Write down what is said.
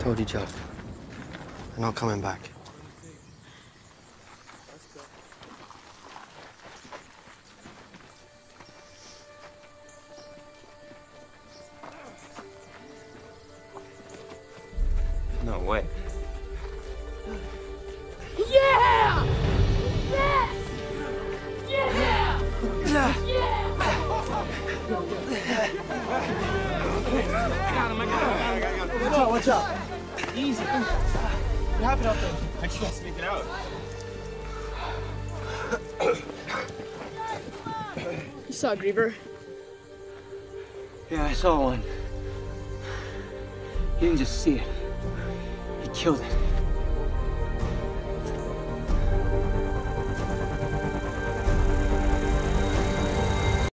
told you, Joe. I'm not coming back. No way. Yeah! Yes! Yeah! Yeah! Watch out. Easy. What happened out there? I can't sneak it out. You saw Griever? Yeah, I saw one. He didn't just see it. He killed it.